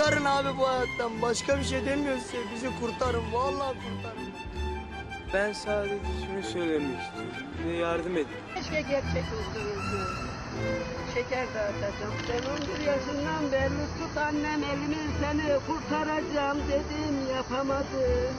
kurtarın abi bu hayattan. Başka bir şey demiyoruz size. Bizi kurtarın. Vallahi kurtarın. Ben sadece şunu söylemek istiyorum. Bize yardım edin. Keşke gerçek olsaydı. Şeker dağıtacağım. Ben 11 yaşından beri tut annem elimi seni kurtaracağım dedim yapamadım.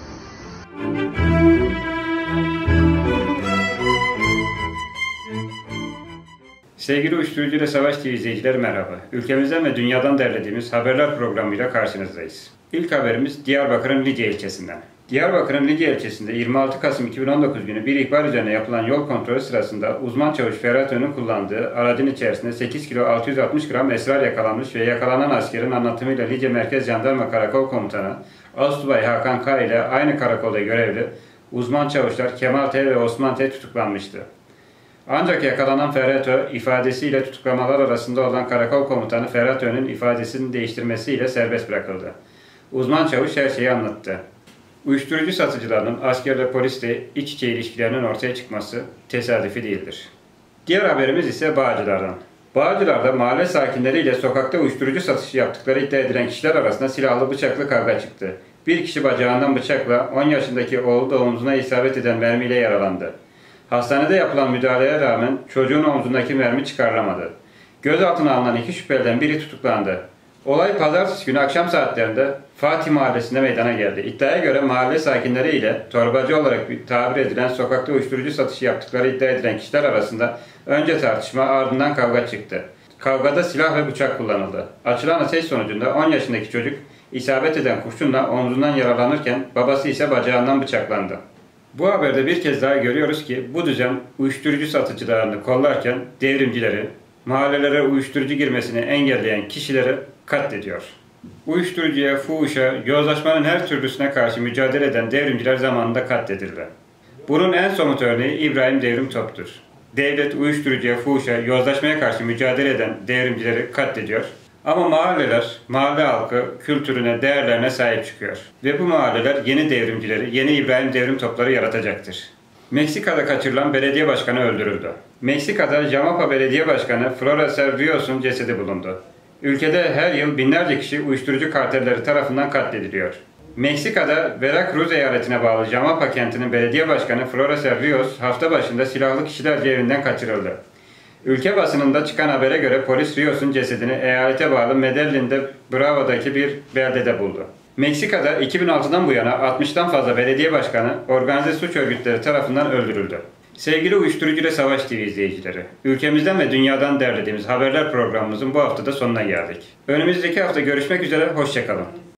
Sevgili Uyuşturucuyla Savaş TV izleyicileri merhaba. Ülkemizden ve dünyadan derlediğimiz haberler programıyla karşınızdayız. İlk haberimiz Diyarbakır'ın Lidya ilçesinden. Diyarbakır'ın Lidya ilçesinde 26 Kasım 2019 günü bir ihbar üzerine yapılan yol kontrolü sırasında uzman çavuş Ferhat Ön'ün kullandığı aracın içerisinde 8 kilo 660 gram esrar yakalanmış ve yakalanan askerin anlatımıyla Lidya Merkez Jandarma Karakol Komutanı Asubay Hakan K ile aynı karakolda görevli uzman çavuşlar Kemal T ve Osman T tutuklanmıştı. Ancak yakalanan Ferhat Ö ifadesiyle tutuklamalar arasında olan karakol komutanı Ferhat Ö'nün ifadesini değiştirmesiyle serbest bırakıldı. Uzman çavuş her şeyi anlattı. Uyuşturucu satıcılarının askerle polisle iç içe ilişkilerinin ortaya çıkması tesadüfi değildir. Diğer haberimiz ise Bağcılar'dan. Bağcılar'da mahalle sakinleriyle sokakta uyuşturucu satışı yaptıkları iddia edilen kişiler arasında silahlı bıçaklı kavga çıktı. Bir kişi bacağından bıçakla 10 yaşındaki oğlu da omzuna isabet eden mermiyle yaralandı. Hastanede yapılan müdahaleye rağmen çocuğun omzundaki mermi çıkarılamadı. Gözaltına alınan iki şüpheliden biri tutuklandı. Olay pazartesi günü akşam saatlerinde Fatih Mahallesi'nde meydana geldi. İddiaya göre mahalle sakinleri ile torbacı olarak tabir edilen sokakta uyuşturucu satışı yaptıkları iddia edilen kişiler arasında önce tartışma ardından kavga çıktı. Kavgada silah ve bıçak kullanıldı. Açılan ateş sonucunda 10 yaşındaki çocuk isabet eden kurşunla omzundan yaralanırken babası ise bacağından bıçaklandı. Bu haberde bir kez daha görüyoruz ki bu düzen uyuşturucu satıcılarını kollarken devrimcileri, mahallelere uyuşturucu girmesini engelleyen kişileri katlediyor. Uyuşturucuya, fuhuşa, yozlaşmanın her türlüsüne karşı mücadele eden devrimciler zamanında katledildi. Bunun en somut örneği İbrahim Devrim Top'tur. Devlet uyuşturucuya, fuhuşa, yozlaşmaya karşı mücadele eden devrimcileri katlediyor. Ama mahalleler, mahalle halkı kültürüne, değerlerine sahip çıkıyor. Ve bu mahalleler yeni devrimcileri, yeni İbrahim Devrim Topları yaratacaktır. Meksika'da kaçırılan belediye başkanı öldürüldü. Meksika'da Jamapa Belediye Başkanı Flores Rios'un cesedi bulundu. Ülkede her yıl binlerce kişi uyuşturucu kartelleri tarafından katlediliyor. Meksika'da Veracruz eyaletine bağlı Jamapa kentinin belediye başkanı Flores Rios hafta başında silahlı kişilerce evinden kaçırıldı. Ülke basınında çıkan habere göre polis Rios'un cesedini eyalete bağlı Medellin'de Bravo'daki bir beldede buldu. Meksika'da 2006'dan bu yana 60'tan fazla belediye başkanı organize suç örgütleri tarafından öldürüldü. Sevgili Uyuşturucuyla Savaş TV izleyicileri, ülkemizden ve dünyadan derlediğimiz haberler programımızın bu haftada sonuna geldik. Önümüzdeki hafta görüşmek üzere, hoşça kalın.